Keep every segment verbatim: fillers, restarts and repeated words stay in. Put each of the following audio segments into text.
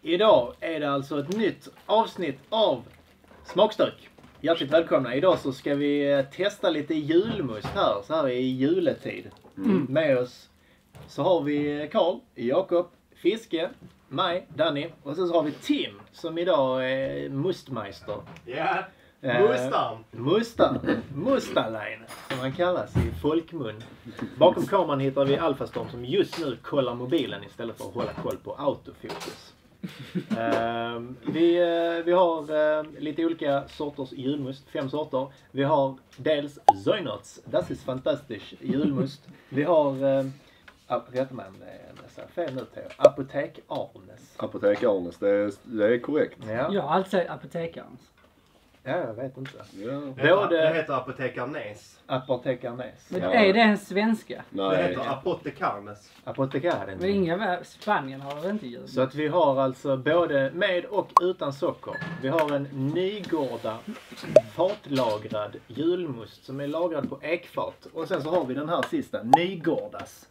Idag är det alltså ett nytt avsnitt av Smakstök. Hjärtligt välkomna. Idag så ska vi testa lite julmust här, så här i juletid. Mm. Med oss så har vi Karl, Jakob, Fiske, mig, Danny och sen så har vi Tim som idag är mustmeister. Ja, mustan. Eh, mustan. Mustalein som han kallas i folkmun. Bakom kameran hittar vi Alfastorm som just nu kollar mobilen istället för att hålla koll på autofokus. uh, vi, uh, vi har uh, lite olika sorters julmust, fem sorter. Vi har dels Zoinerts, das ist fantastisch julmust. Vi har, uh, rätta mig om det är fel nu till, Apotek Arnes. Apotek Arnes, det är, det är korrekt. Ja. Jag har alltid sagt Apotekarens. Ja, jag vet inte. Ja. Både Det heter Apotekarnes. Apotekarnes. Men Ja. är det en svenska? Det Nej. heter Apotekarnes. Apotekaren. Men inga Spanien har väl inte jul? Så att vi har alltså både med och utan socker. Vi har en Nygårda fatlagrad julmust som är lagrad på ekfat. Och sen så har vi den här sista, Nygårdas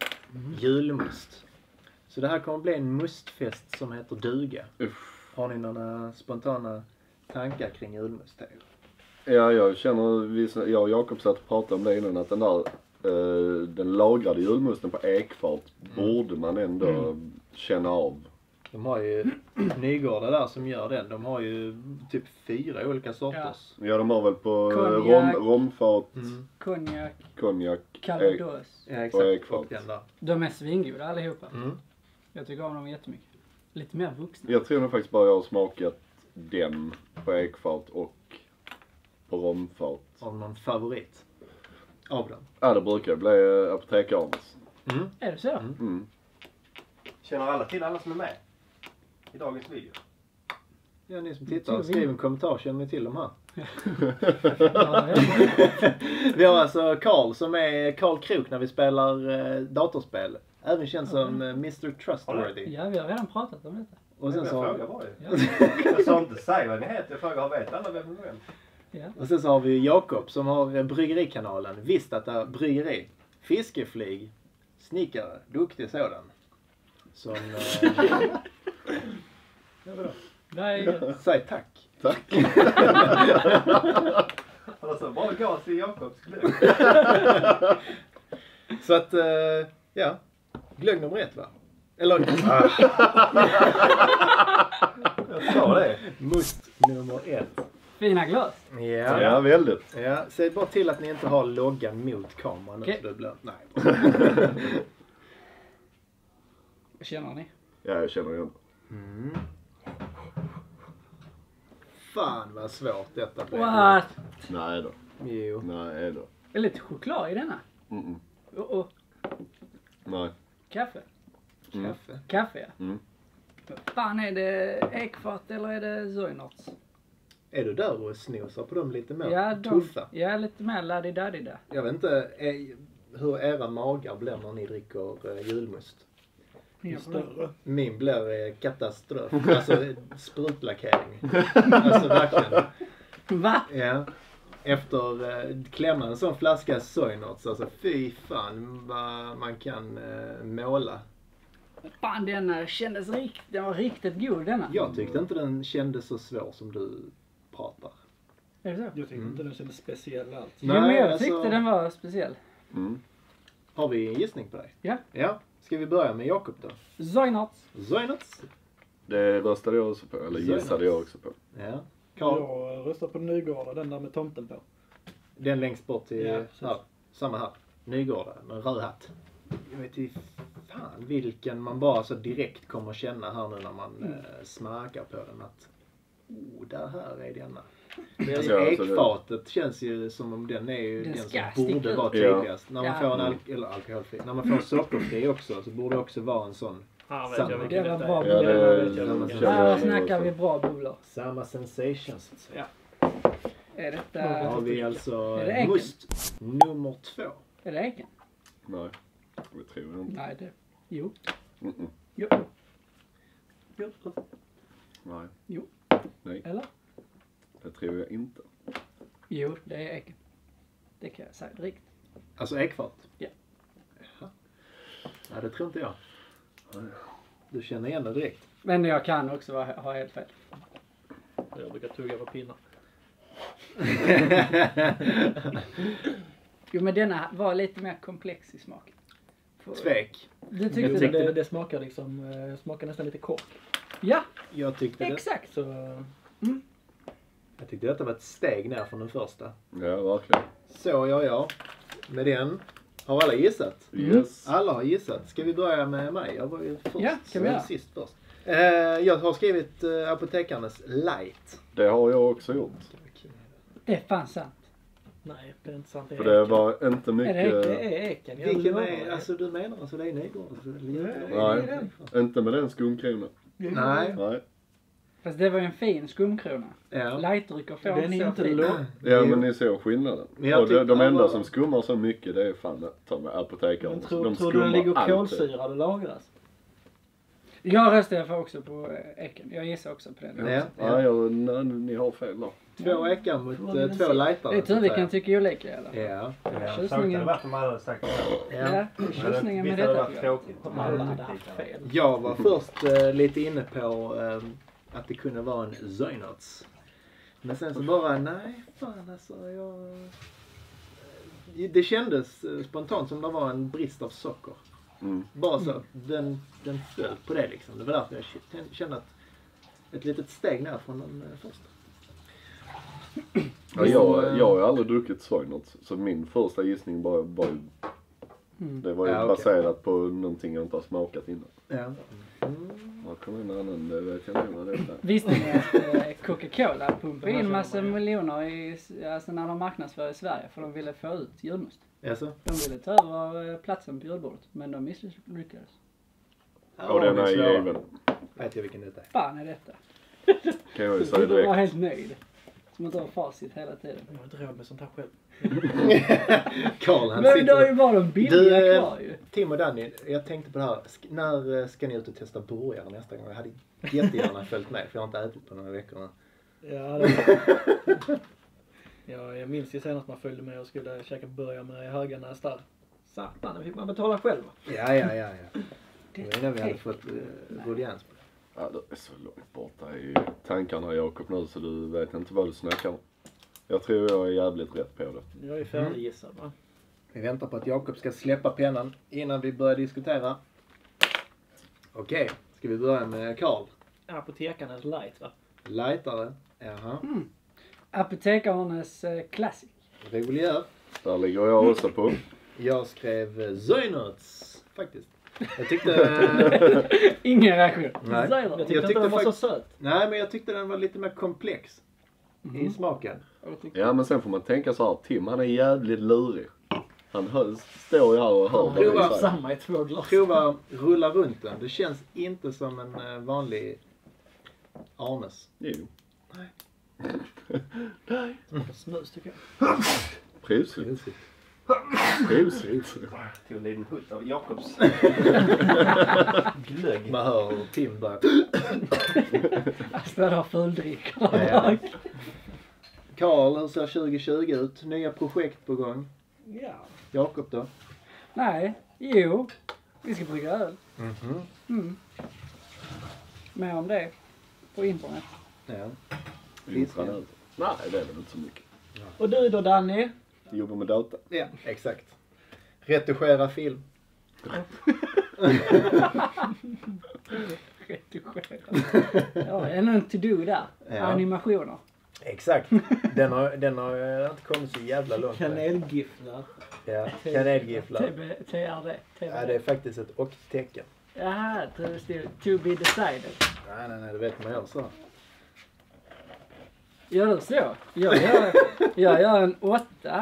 julmust. Så det här kommer bli en mustfest som heter duga. Uff. Har ni några spontana tankar kring julmust? Ja, jag känner, vi- jag och Jakob satt och pratade om det innan, att den där eh, den lagrade julmusten på ekfat borde man ändå Mm. känna av. De har ju Nygårda där som gör den. De har ju typ fyra olika sorters. Ja, de har väl på eh, Konjak. rom, romfat, Mm. Konjak, konjak, ek, calvados. Ja, Och exakt. ekfat. Och den där. De är svingoda allihopa. Mm. Jag tycker om dem jättemycket. Lite mer vuxna. Jag tror nog faktiskt bara jag har smakat dem på ekfat och på romfat. Har du någon favorit av dem? Ja, det brukar bli eh, Apotek Arnes. Mm. Är det så? Mm. Mm. Känner alla till alla som är med i dagens video? Ja, ni som tittar, skriv en kommentar, känner ni till dem här? Ja, det är- Vi har alltså Karl som är Karl Krok när vi spelar eh, datorspel. Även känd som eh, mister Trustworthy. ja, vi har redan pratat om detta. Och sen jag så, frågar bara ju. Ja. Jag sa inte säg vad ni heter, jag frågar vet alla vem ni är. Ja. och sen så har vi Jakob som har eh, Bryggerikanalen. Visst att det är bryggeri. Fiskeflyg. Snickare. Duktig sådan. Som... Eh, ja, vadå? Nej, Säg tack. Tack. Alltså bara gas i Jakobs glögg. Så att, eh, ja. Glögg nummer ett va? Eller... Jag sa det. Must nummer ett. fina glas. Ja. Ja, väldigt. Ja, säg bara till att ni inte har loggan mot kameran. Okej. Så det blir... Nej. Vad känner ni? Ja, jag känner igen. Mm. Fan vad svårt detta blev. What? Nej då. Jo. Nej då. Det är lite choklad i denna. Mm-mm. Och, och Nej. kaffe. Mm. Kaffe. Kaffe, ja. Mm. Vad fan är det? Ekfat eller är det Zoinerts? Är du där och snosar på dem lite mer Ja, de, tuffa? ja, lite mer laddi-daddi där. Jag vet inte är, hur era magar blir när ni dricker eh, julmust. Större. Min blir eh, katastrof. Alltså eh, sprutlackering. Alltså verkligen. Va? Ja. Efter eh, klämma en sån flaska Zoinerts. Alltså fy fan vad man kan eh, måla. Fan, denna kändes rikt, den var riktigt god denna. Jag tyckte inte den kändes så svår som du pratar. Är det så? Jag tyckte inte den kändes speciell alls. Jo, men jag alltså- tyckte den var speciell. Mm. Har vi en gissning på dig? Ja. Ja. Ska vi börja med Jakob då? Zoinerts. Zoinerts. Det röstade jag också på, eller gissade jag också på. Ja. Karl. Jag röstar på Nygårda, den där med tomten på. Den längst bort till... Ja, precis. här. Samma här. Nygårda med röd hatt. Jag vet inte fan vilken man bara så direkt kommer känna här nu när man Mm. eh, smakar på den att oh, där här är denna. Det Alltså, alltså, det- ekfatet känns ju som om den är ju Den den, ska som borde sticka vara ut. Ja. tydligast. När man Ja. får en alk- eller alkoholfri, när man får en sockerfri också så borde det också vara en sån Ja, Samma. vet jag vilken Det var det bra är. Ja, det vet jag samma vilken sak. det är. Här jag snackar också. vi bra bubblor. samma sensation så att säga. Är Då detta... har vi alltså Är det Eken? must nummer två. Är det Eken? Nej, det tror jag inte. Nej, det... Jo. Mm-mm. Jo. Jo. Nej, Jo. nej, Eller? det tror jag inte. Jo, det är Eken. Det kan jag säga direkt. Alltså ekfat? Ja. Jaha. Nej, det tror inte jag. Du känner igen det direkt. Men jag kan också vara, ha helt fel. Jag brukar tugga på pinnar. Jo, men denna var lite mer komplex i smaken. För- Tvek. Du Jag tyckte tycker det? det, det smakar liksom, eh, smakar nästan lite kork. Ja, Jag tyckte, det, exakt. Så jag tyckte detta var ett steg ner från den första. Ja, verkligen. Så ja, ja. Med den har alla gissat. Yes. Alla har gissat. Ska vi börja med mig? Jag var ju först. Ja, kan vi jag var göra. sist först. Eh, jag har skrivit eh, Apotekarnes Light. Det har jag också gjort. Det är fan sant. nej, det är inte sant. Det är För det eken. var inte mycket... Det är eken. Jag Vilken lovar är, dig. alltså du menar alltså det är Nygård? Alltså, det är inte- Nej, inte med den skumkronan. Nej. Nej. Fast det var ju en fin skumkrona. Ja. Lightdrycker får Den är så inte fin. låg. Ja, men ni ser skillnaden. Men jag Och de, tyckte de han enda var- som skummar så mycket, det är fan ta med apotekare. Men tror, de tror du den skummar ligger alltid. kolsyrad och lagras? Jag röstar för också på eh, Eken. Jag gissar också på den. Ja. Ja, Ja. jag, nej, ni har fel där. Två ekar mot Vad eh, vill två du lightare. Det är tur så vi att kan säga. tycka olika i alla fall. Ja. Ja, Tjusningen. tråkigt hade varit om alla hade sagt det. Ja, det är Visst tjusningen med hade det detta varit program. tråkigt. Om alla hade haft fel. Jag var först eh, lite inne på eh, att det kunde vara en Zöjnerts. Men sen så bara, nej fan alltså jag... eh, Det kändes eh, spontant som det var en brist av socker. Mm. Bara så, den, den föll på det liksom. Det var därför jag k- kände att ett litet steg ner från den eh, första. Ja, jag, jag har ju aldrig druckit Soinerts, så min första gissning bara var ju... Mm. Det var ju Ja, okej. baserat på någonting jag inte har smakat innan. Ja. Vad kom en annan, det vet jag inte vad det är. Visste ni att eh, Coca-Cola pumpade in massa miljoner i, alltså när de marknadsför i Sverige för de ville få ut julmust. Alltså? De ville ta över eh, platsen på julbordet, men de misslyckades. Och den är given. Vet jag vilken det är. Fan är detta? Kan jag ju Du säga borde vara direkt. helt nöjd. Som att du har facit hela tiden. Jag har inte råd med sånt här själv. Karl han Men det har ju sitter... bara de billiga Du, eh, kvar ju. Tim och Danny, jag tänkte på det här. Sk- när eh, ska ni ut och testa burgare nästa gång? Jag hade jättegärna följt med för jag har inte ätit på några veckor nu. Ja, det ja, jag minns ju senast man följde med och skulle käka burgare med Höganäs där. Satan, det fick man betala själv. Ja, ja, ja, ja. Det var innan vi hade fått uh, ruljans på det. Ja, du är så långt borta i tankarna Jakob nu så du vet inte vad du snackar om. Jag tror jag är jävligt rätt på det. Jag är färdiggissad va? Vi väntar på att Jakob ska släppa pennan innan vi börjar diskutera. Okej, ska vi börja med Karl? Apotekarnas light va? Lightare. Jaha. Apotekarnas eh, Classic. Reguljär. Där ligger jag också på. Jag skrev eh, Zöjnerts faktiskt. Jag tyckte... eh, Ingen reaktion. Nej. Säger Jag de. tyckte Jag inte tyckte den var så fakt- söt. nej, men jag tyckte den var lite mer komplex i smaken. Jag tycker- Ja men sen får man tänka så här, Tim han är jävligt lurig. Han hör, står ju här och hör vad Prova. vi Det är säger. samma i två glas. Prova rulla runt den. Det känns inte som en eh, vanlig Arnes. Jo. Snus tycker jag. Prosit. Prosit. Till en liten hutt av Jakobs glögg. Man hör hur Tim börjar. Alltså det har fuldrickor. Ja. Karl, hur ser tjugo tjugo ut? Nya projekt på gång. Ja. Jakob då? Nej, jo. Vi ska brygga öl. Mhm. Mm. Mer om det på internet. Ja. Fisken. Nej det är väl inte så mycket. Och du då Danny? Jobbar med data. Ja, exakt. Retuschera film. Redigera. Ja, ännu en to-do där. Ja. Animationer. Exakt. Den har, den har eh, inte kommit så jävla långt. med. Kanelgifflar. Ja, kanelgifflar. T B T R D. Ja, det är faktiskt ett och-tecken. Jaha, det står to be decided. Nej, nej, nej, det vet man gör så. Gör du så? Jag gör, jag gör en åtta.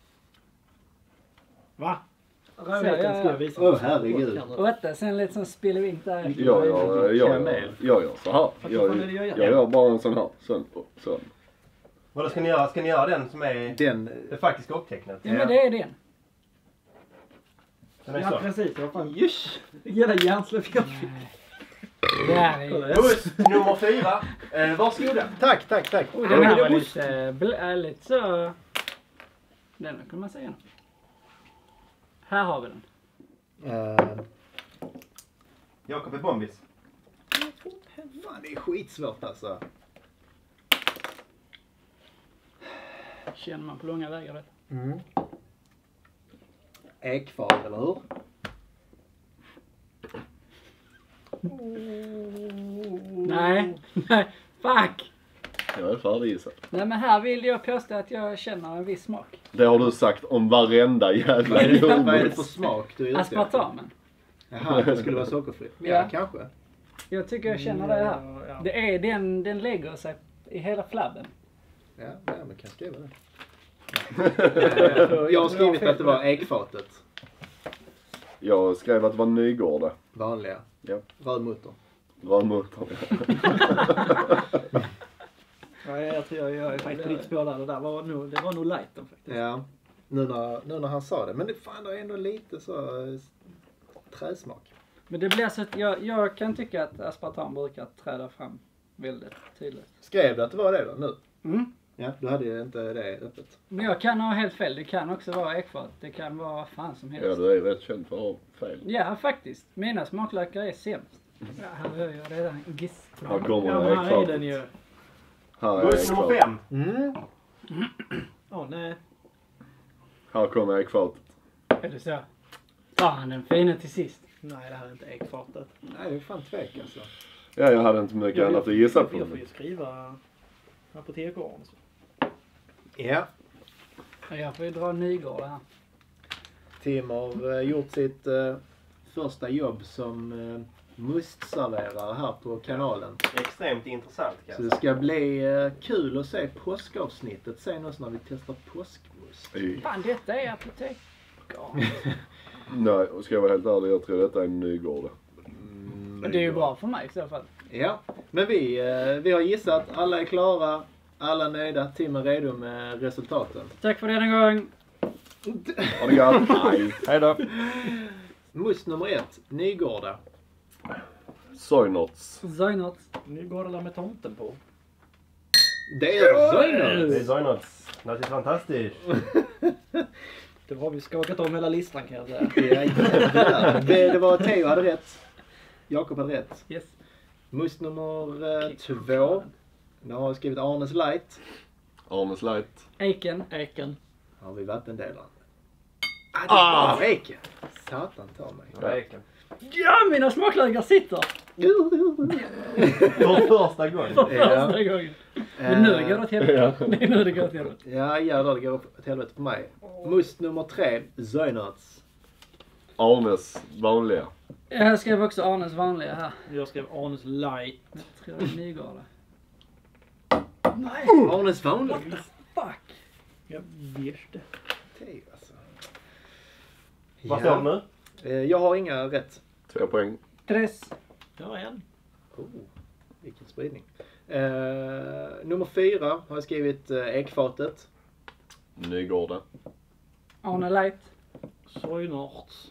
Va? Så, Rödheten ja, ska ja. jag visa. Åh, herregud. Åtta, sen lite sån spillevink där. Jag gör, jag gör, jag gör så här. Vad Jag, fan är det jag gör? jag gör bara en sån här. Sån och sån. Vad ska ni göra? Ska ni göra den som är Den... det faktiska och-tecknet? Ja, men det är den. Den är Ja så. precis, vad fan. Just! Jävla hjärnsläpp jag fick. Det här är... Buss nummer fyra. Eh, varsågoda. Tack, tack, tack. Oh, den här var lite, bl- äh, lite så... Den kan man säga. Här har vi den. Uh, Jakob är bombis. Fan, det är skitsvårt alltså. Känner man på långa vägar, vet du. Mm. Ekfat, eller hur? Nej, nej, fuck! Jag är färdiggissad. Nej, men här vill jag påstå att jag känner en viss smak. Det har du sagt om varenda jävla Vad är det för, vad är det julmust. för smak du är ute efter? Aspartamen. Jaha, det skulle vara sockerfritt. Ja, Ja. kanske. Jag tycker jag känner det här. Ja, ja. Det är den, den lägger sig i hela flabben. Ja, ja men kan skriva det. Eh, Jag har skrivit att det var ekfatet. Jag skrev att det var Nygårda. Vanliga. Ja. Rödmutter. Rödmutter. Ja, jag tror jag, jag är faktiskt lite på där. Det där var nog, det var nog lighten faktiskt. Ja. Nu när, nu när han sa det. Men det, fan, det är ändå lite så äh, träsmak. Men det blir så att jag, jag kan tycka att aspartam brukar träda fram väldigt tydligt. Skrev du att det var det då? Nu? Mm. Ja, du hade ju inte det öppet. Men jag kan ha helt fel. Det kan också vara ekfat. Det kan vara vad fan som helst. Ja, du är rätt känd för att ha fel. Ja, faktiskt. Mina smaklökar är sämst. Ja, här hör jag redan giss. Här kommer Ja, ja, men här är den ju. Här är Must nummer ekfatet. fem. Mm. Åh nej. Här kommer ekfatet. Är det så? Fan, den fina till sist. Nej, det här är inte ekfatet. Nej, det är fan tvek alltså. Ja, jag hade inte mycket annat att gissa på. Jag får ju skriva apotekaren. Ja. Jag får ju dra Nygård här. Tim har eh, gjort sitt eh, första jobb som eh, mustserverare här på kanalen. Extremt intressant Så kanske. det ska bli eh, kul att se påskavsnittet sen också när vi testar påskmust. I- Fan, detta är apotek. Nej, och ska jag vara helt ärlig, jag tror detta är en Nygårda. Men det är ju bra för mig i så fall. Ja, men vi, eh, vi har gissat. Alla är klara. Alla nöjda. Tim är redo med resultaten. Tack för denna gång. Ha det gott. Nej. Hej då. Must nummer ett. Nygårda. Soynots. Zynot. Nu går det där med tomten på. Det är Det är Zöjnert. Zoinots. Det är fantastiskt. Då har vi skakat om hela listan kan jag säga. Ja, jävlar. det, det var Theo hade rätt. Jakob hade rätt. Yes. Must nummer eh, två. Nu har jag skrivit Arnes Light. Arnes Light. Eiken. Eken. Har vi vattendelaren. Ah, det är bara eken. Satan ta mig. Räken. Ja, mina smaklökar sitter. För första gången. För första gången. Men nu går det åt helvete. Det är nu det går åt helvete. Ja, jävlar det går åt helvete för mig. Must nummer tre. Zöjnerts. Arnes vanliga. Jag skrev också Arnes vanliga här. Jag skrev Arnes light. Jag tror det är Nygårda. Nej! Arnes vanliga. Fuck! Jag visste. Theo alltså. Vad står det nu? Eh, Jag har inga rätt. Två poäng. Tres. Jag har en. Oh, vilken spridning. Eh, nummer fyra har jag skrivit eh, ekfatet. Nygårda. Arne Light. Soynorts.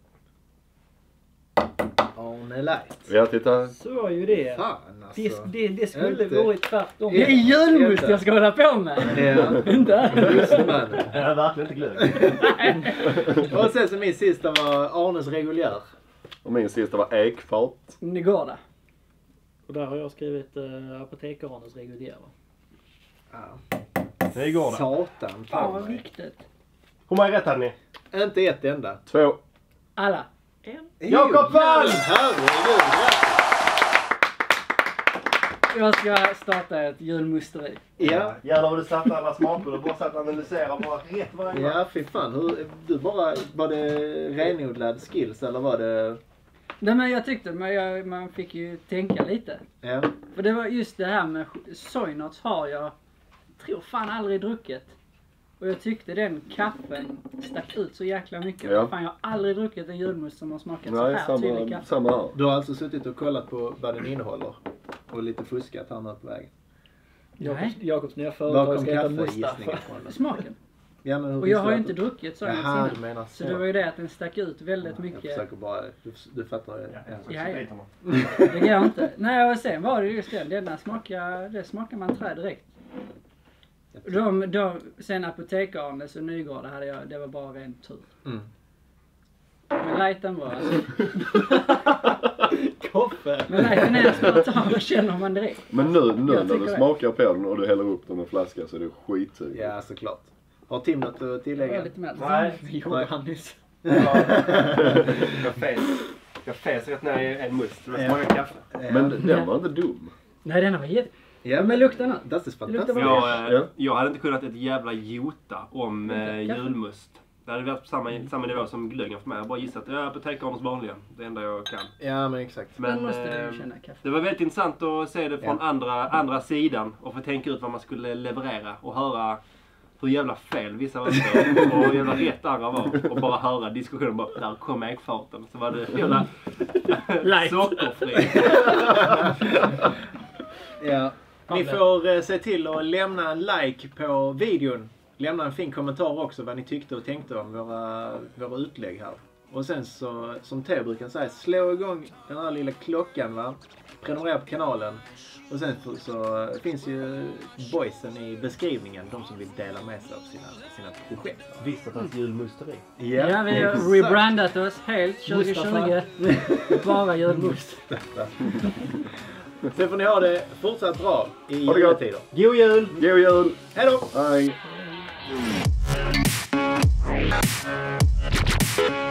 Arne Light. Ja, titta. Så är ju det. Fan Det, alltså. det, det skulle Inte. varit tvärtom. Det är julmust jag ska hålla på med. Ja, Inte? just man. Jag har verkligen inte glömt. Och sen så min sista var Arnes reguljär. Och min sista var ekfat. Nygårda. Och där har jag skrivit äh, apotekarens reguljära. Ja. Det går det. Satan Fan ta vad mig. viktigt. Hur många rätt hade ni? Inte ett enda. Två. Alla. En. Jakob Wall! Herregud. Jag ska starta ett julmusteri. Ja. Gärna vad du satte alla smaker. Du bara satt och analyserade bara rätt varje gång. Ja, fy fan. Hur, du bara, var det renodlad skills eller var det... Nej men jag tyckte men jag, man fick ju tänka lite. Ja. För det var just det här med Soynots har jag, tror fan aldrig druckit. Och jag tyckte den kaffen stack ut så jäkla mycket. Ja. Fan jag har aldrig druckit en julmust som har smakat så Nej, här tydlig samma, kaffe. samma här. Du har alltså suttit och kollat på vad den innehåller. Och lite fuskat här nu på vägen. Nej. Jakobs, Jakobs nya Var företag kom ska heta kaffegissningen Mustafa. från då? Smaken. Ja, men hur Och jag visste har ju du inte att druckit Soynots Jaha, innan. du menar Så det var ju det att den stack ut väldigt Jag mycket. försöker bara, du, du fattar det. Ja, Ja. så Ja, ja. biter man. Det går inte. Nej och sen var det just det. Denna smakar, det smakar man trä direkt. De, de, sen apotekarnes och Nygårda hade jag, det var bara ren tur. Mm. Men lighten var alltså. Koffe. Men lighten är spontan och känner man direkt. Men nu, nu Jag när tycker du det. smakar på den och du häller upp den i en flaska så är det skitsug. Ja, såklart. Har Tim något att Det var tillägga? lite mer. Nej. Vi gjorde han nyss. Ja. Jag fes. Jag fes rätt ner i en must. Det var Ja. många kaffe. Men den var inte dum. Nej, den var jätte... Ja, Men lukta nu. Det är Lukta fantastiskt. bara. Jag, eh, Ja. jag hade inte kunnat ett jävla jota om eh, Kaffe. julmust. Det hade varit på samma, samma nivå som glöggen för mig. Jag har bara gissat att jag är apotekarens vanliga. Det enda jag kan. Ja, men exakt. Men Men måste eh, du känna kaffe. det var väldigt intressant att se det från Ja. andra, andra sidan. Och få tänka ut vad man skulle leverera. Och höra hur jävla fel vissa var och hur jävla rätt andra var. Och bara höra diskussionen. Bara, där kom ekfarten. Så var det jävla Light. sockerfri. Ja. Ni får eh, se till att lämna en like på videon. Lämna en fin kommentar också vad ni tyckte och tänkte om våra, våra utlägg här. Och sen så, som Theo brukar säga, slå igång den här lilla klockan, va? Prenumerera på kanalen. Och sen så, så finns ju boysen i beskrivningen, de som vill dela med sig av sina, sina projekt. Visst att hans julmusteri. Ja, vi har exakt. rebrandat oss helt tjugo tjugo. Bara julmust. Sen får ni ha det fortsatt bra i Ha det gott. juletider. God jul! God jul! Hej då! Hej!